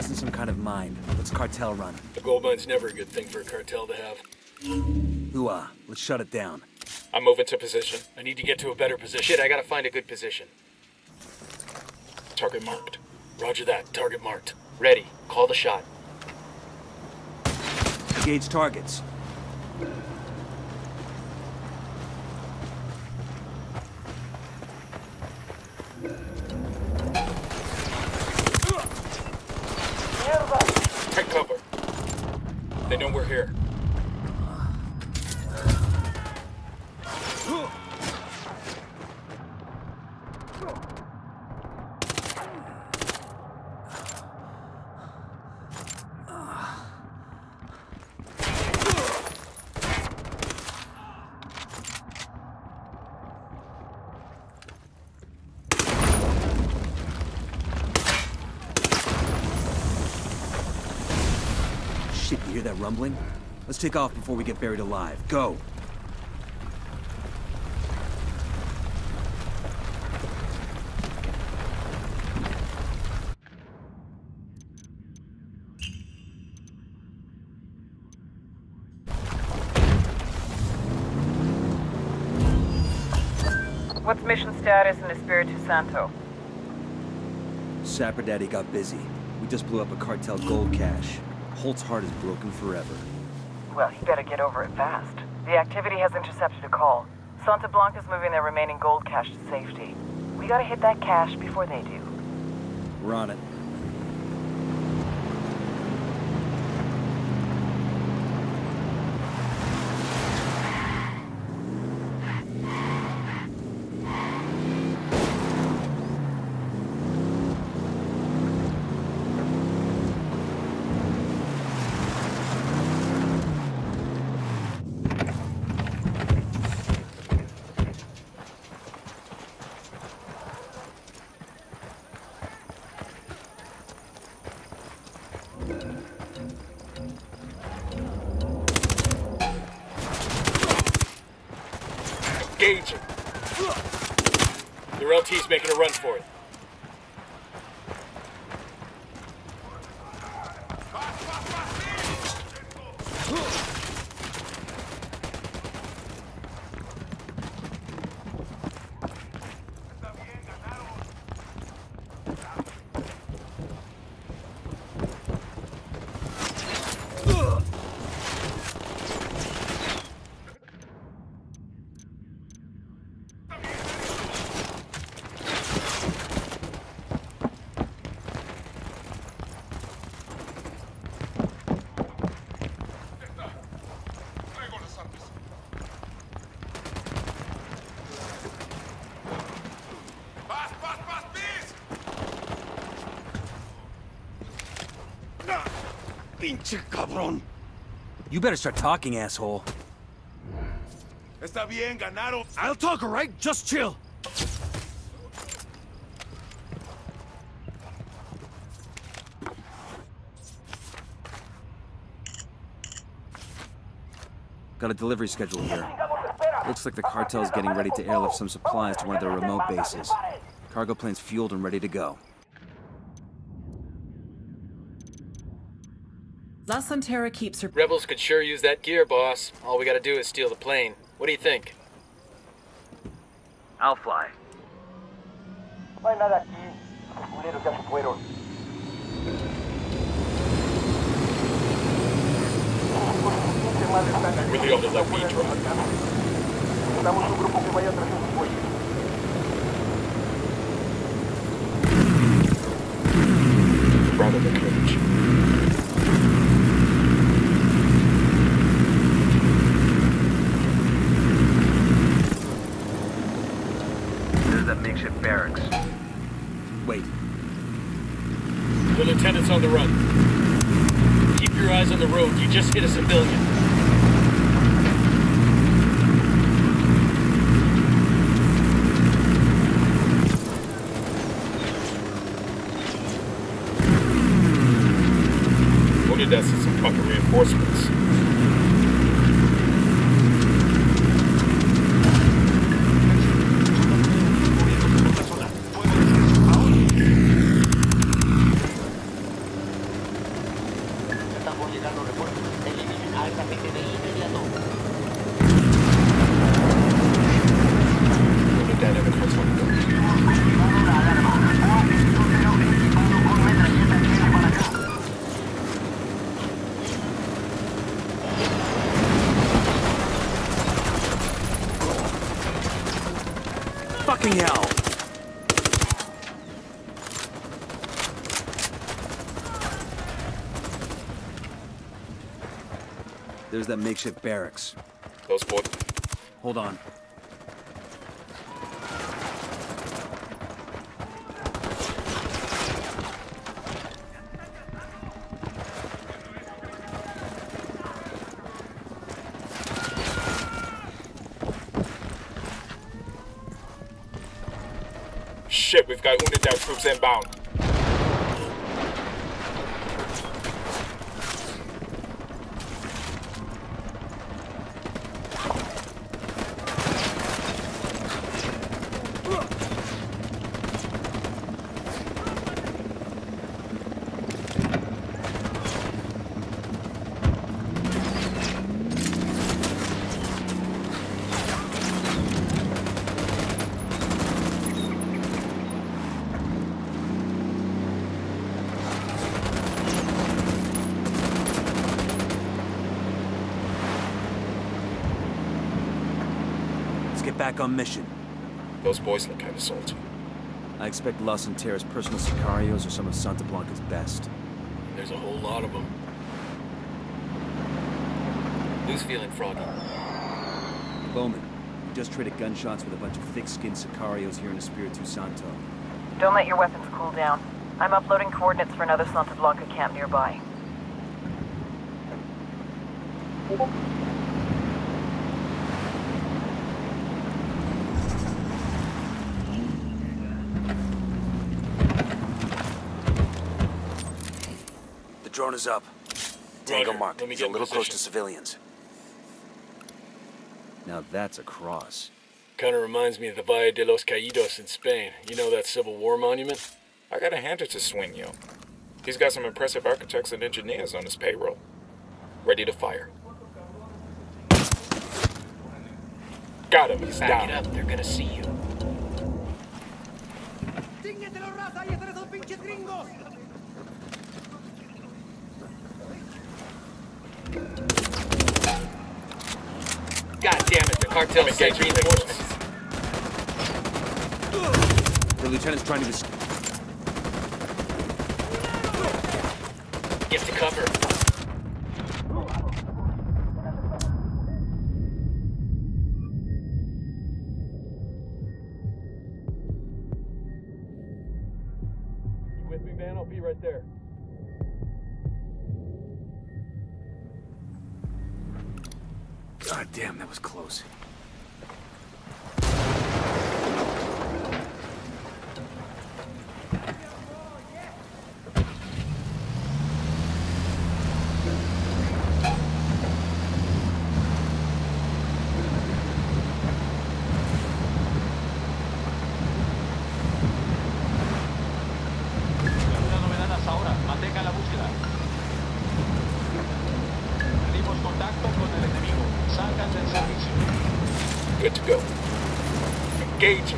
in some kind of mine. What's cartel run? A gold mine's never a good thing for a cartel to have. Hooah, let's shut it down. I'm moving to position. I need to get to a better position. Shit, I gotta find a good position. Target marked. Roger that, target marked. Ready, call the shot. Engage targets. Take cover. They know we're here. Shit, you hear that rumbling? Let's take off before we get buried alive. Go! What's mission status in Espiritu Santo? Sapper Daddy got busy. We just blew up a cartel gold cache. Holt's heart is broken forever. Well, he better get over it fast. The activity has intercepted a call. Santa Blanca's moving their remaining gold cache to safety. We gotta hit that cache before they do. We're on it. Engaging. Their LT's making a run for it. Pinche cabrón. You better start talking, asshole. Está bien, ganaron. I'll talk, alright? Just chill. Got a delivery schedule here. Looks like the cartel's getting ready to airlift some supplies to one of their remote bases. Cargo plane's fueled and ready to go. La Santera keeps her... Rebels could sure use that gear, boss. All we gotta do is steal the plane. What do you think? I'll fly. No hay nada aquí. Los culeros ya se fueron. Really ought to let me drive. Necesitamos un grupo que vaya tras esos bueyes. Rather the courage. There's that makeshift barracks. Wait. The lieutenant's on the run. Keep your eyes on the road. You just hit a civilian. That's some fucking reinforcements. Get that in the first one. Fucking hell! There's that makeshift barracks. Those boys. Hold on. Shit, we've got Unidad troops inbound. Get back on mission. Those boys look kind of salty. I expect Las Anteras' personal sicarios are some of Santa Blanca's best. There's a whole lot of them. Who's feeling froggy? Bowman, we just traded gunshots with a bunch of thick-skinned sicarios here in Espiritu Santo. Don't let your weapons cool down. I'm uploading coordinates for another Santa Blanca camp nearby. The drone is up. Tango Roger. marked. Let me He's get a in little close position. to civilians. Now that's a cross. Kind of reminds me of the Valle de los Caídos in Spain. You know that Civil War monument? I gotta hand it to Sueño. He's got some impressive architects and engineers on his payroll. Ready to fire. Got him, he's Back down. it up, they're gonna see you. God damn it, the cartel's sent reinforcements. The lieutenant's trying to escape. Get to cover. You with me, man? I'll be right there. God damn, that was close. Good to go. Engaging.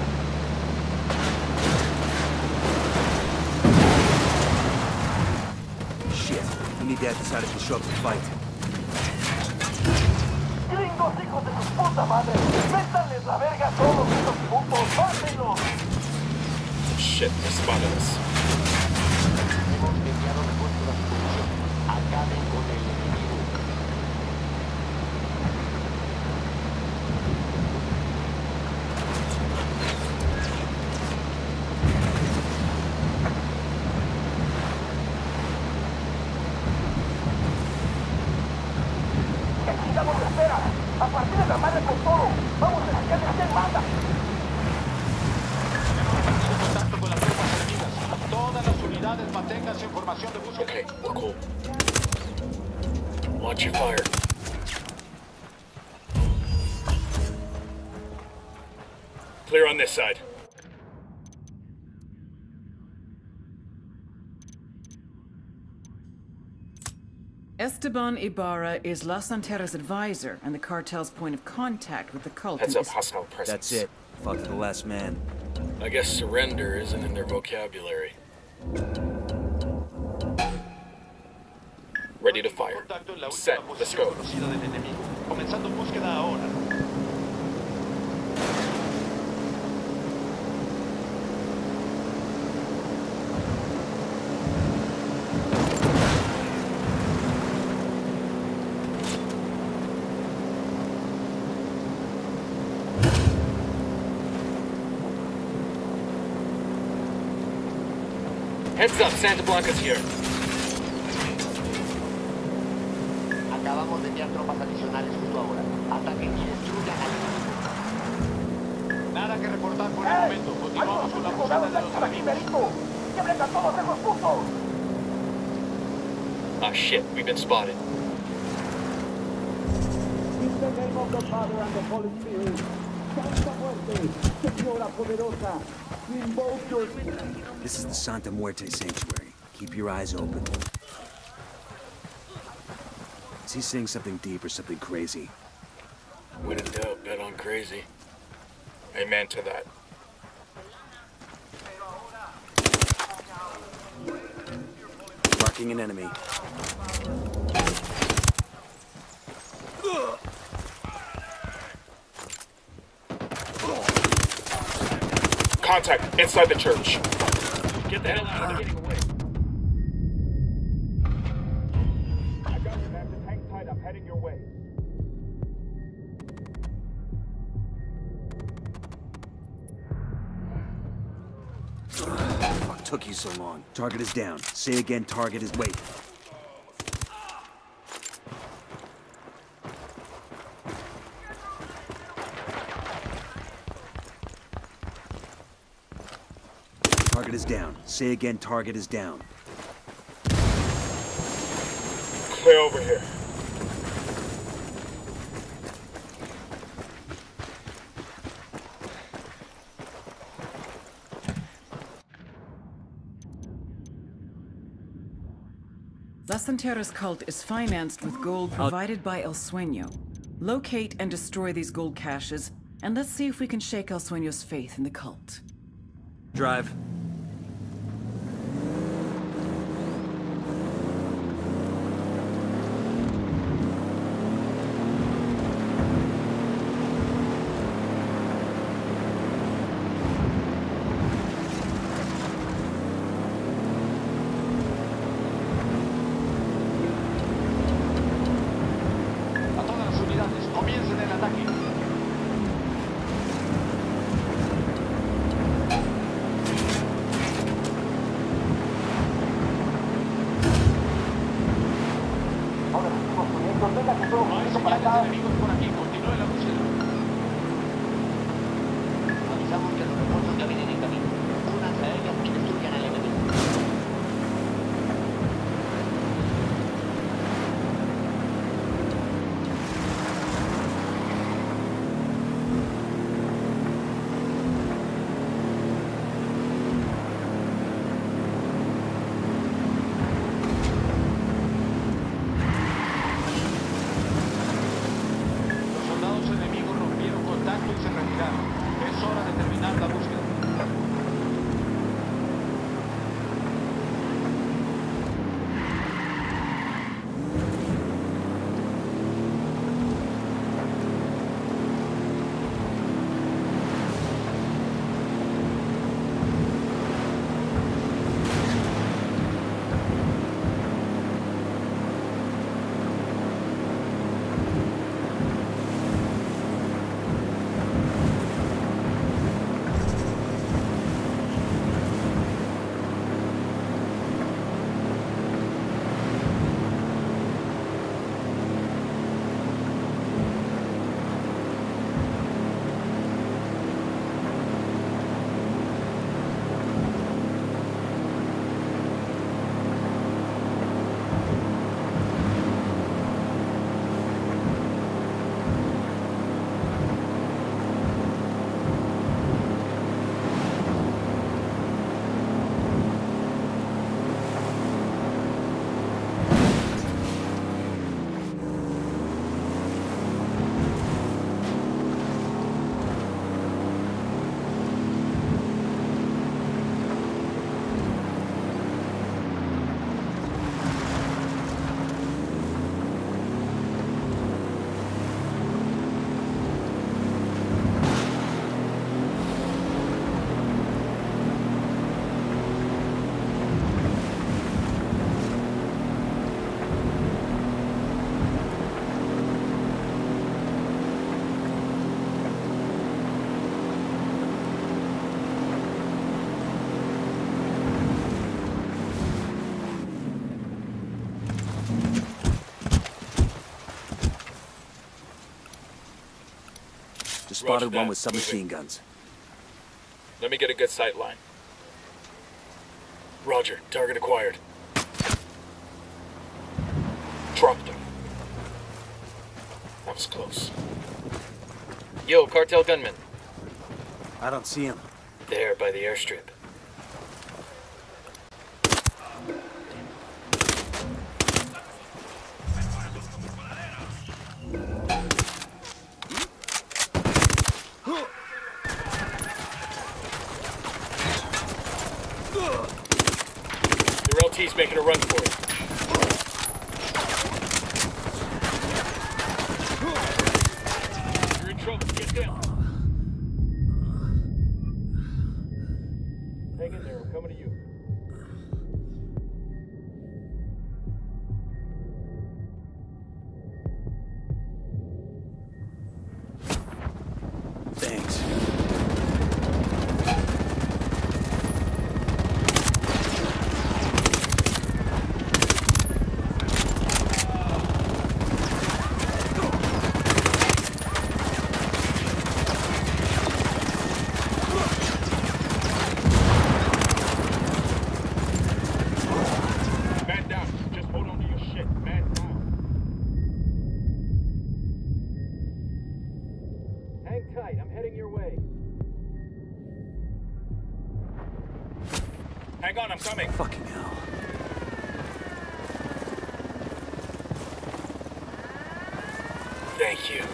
Shit. Unidad decided to show up to fight. Gringos, hijos de su puta madre. Métanles la verga a todos esos putos. ¡Mátenlos! Shit, they spotted us. Hemos enviado refuerzos a su posición. Acaben con el enemigo. Necesitamos espera. A partir de la madre con todo. Vamos a sacar de hacer manda. Contacto con las tropas enemigas. Todas las unidades mantengan su información de búsqueda. Okay, we're cool. Launch your fire. Clear on this side. Esteban Ibarra is La Santera's advisor and the cartel's point of contact with the cult. Heads up, hostile presence. That's it. Fuck to the last man. I guess surrender isn't in their vocabulary. Ready to fire. Contacto en la Set. última Let's posición go. conocida del enemigo. Comenzando búsqueda ahora. Heads up, Santa Blanca's here. Acabamos de enviar tropas adicionales justo ahora. Ataquen y destruyan al... Nada que reportar por el momento. Continuamos con la búsqueda de los enemigos. Ah shit, we've been spotted. In the name of the Father and the Holy Spirit, Santa Muerte, Señora Poderosa, we invoke your... This is the Santa Muerte Sanctuary. Keep your eyes open. Is he saying something deep or something crazy? When in doubt, bet on crazy. Amen to that. Marking an enemy. Contact inside the church. Get the hell out of there. I got you, man. Just hang tight. I'm heading your way. Fuck took you so long? Target is down. Say again, target is... Wait. Target is down. Say again, target is down. Clear over here. La Santera's cult is financed with gold provided by El Sueño. Locate and destroy these gold caches, and let's see if we can shake El Sueño's faith in the cult. Drive. A todas las unidades, comiencen el ataque. No hay señales de enemigos por aquí. Continúe la búsqueda. Avisamos que los refuerzos ya vienen en camino. Únanse a ellos y destruyan al enemigo. Los soldados enemigos Just spotted Roger one that. with submachine guns. Let me get a good sight line. Roger. Target acquired. Dropped him. That was close. Yo, cartel gunman. I don't see him. There, by the airstrip. Their LT's making a run for it. You're in trouble. Get down. Hang in there. I'm coming to you. Thanks. Man down. Just hold on to your shit. Man down. Hang tight. I'm heading your way. Hang on, I'm coming. Fucking hell. Thank you.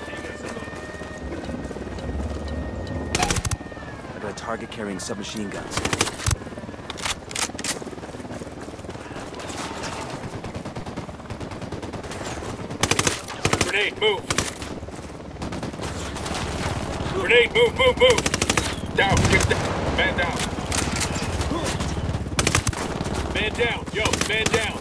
I got a target carrying submachine guns. Grenade, move. Grenade, move, move, move. Down, get down. Man down. Man down. Yo, man down.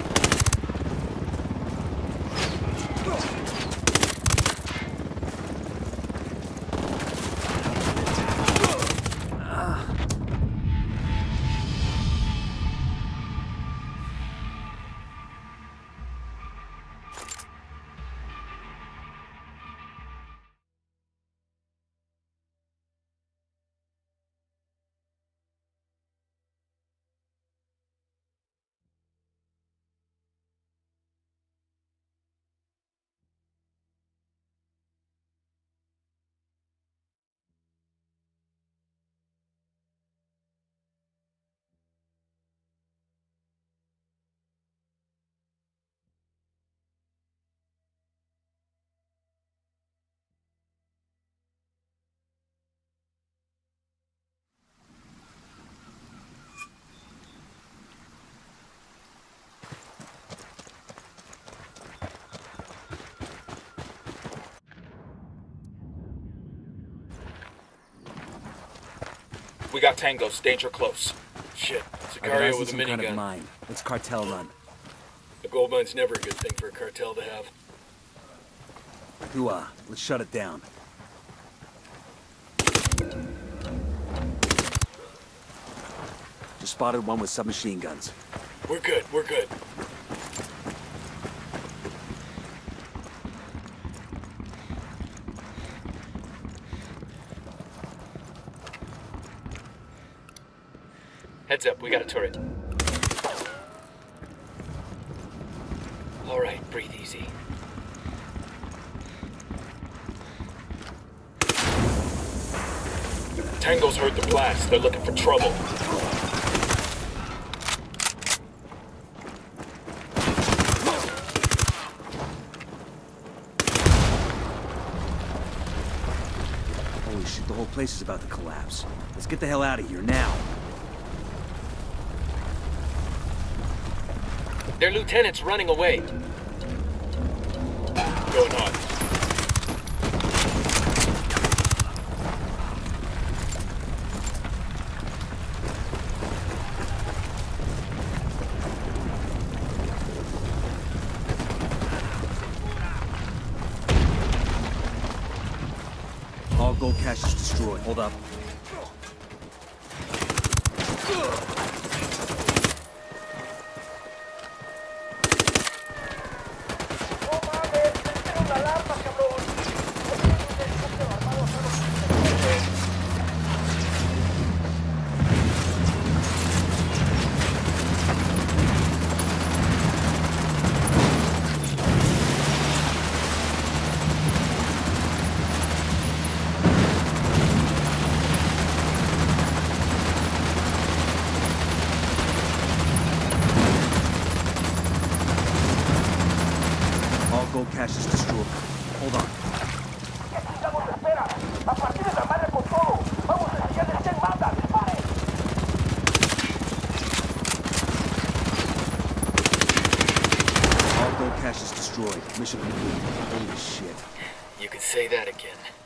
We got tangos. Danger close. Shit. I got eyes Sicario on with a some kind of minigun. mine. It's cartel run. A gold mine's never a good thing for a cartel to have. Hooah. Let's shut it down. Just spotted one with submachine guns. We're good. We're good. Heads up, we got a turret. All right, breathe easy. Tangos heard the blast. They're looking for trouble. Holy shit, the whole place is about to collapse. Let's get the hell out of here now. Their lieutenant's running away. Going on. All gold cash is destroyed. Hold up. Hold on. ¿Qué chingados espera? A partir de la madre con todo. Vamos a enseñarles quién manda. ¡Disparen! All gold caches destroyed. Mission complete. Holy shit. You can say that again.